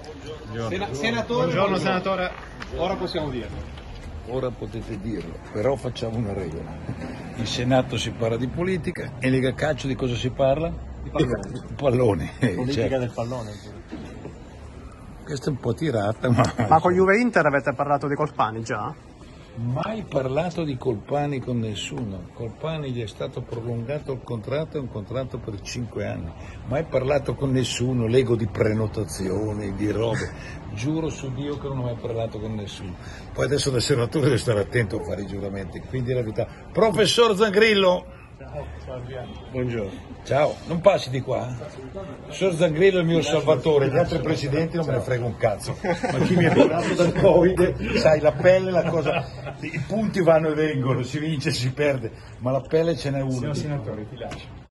Senatore, buongiorno senatore. Ora possiamo dirlo. Ora potete dirlo, però facciamo una regola. In Senato si parla di politica e in Lega Calcio di cosa si parla? Di pallone. Pallone. Politica Certo. del pallone. Questa è un po' tirata, ma... Ma con Juve Inter avete parlato di Colpani già? Mai parlato di Colpani con nessuno. Colpani gli è stato prolungato il contratto, è un contratto per 5 anni. Mai parlato con nessuno, leggo di prenotazioni, di robe. Giuro su Dio che non ho mai parlato con nessuno. Poi adesso da senatore devo stare attento a fare i giuramenti, quindi la verità. Professor Zangrillo! Buongiorno. Ciao, non passi di qua? Professor Zangrillo è il mio salvatore, gli altri presidenti non me ne frega un cazzo, ma chi mi ha curato dal Covid, sai, la pelle, la cosa, i punti vanno e vengono, si vince, si perde, ma la pelle ce n'è una. Signor senatore, ti lascio.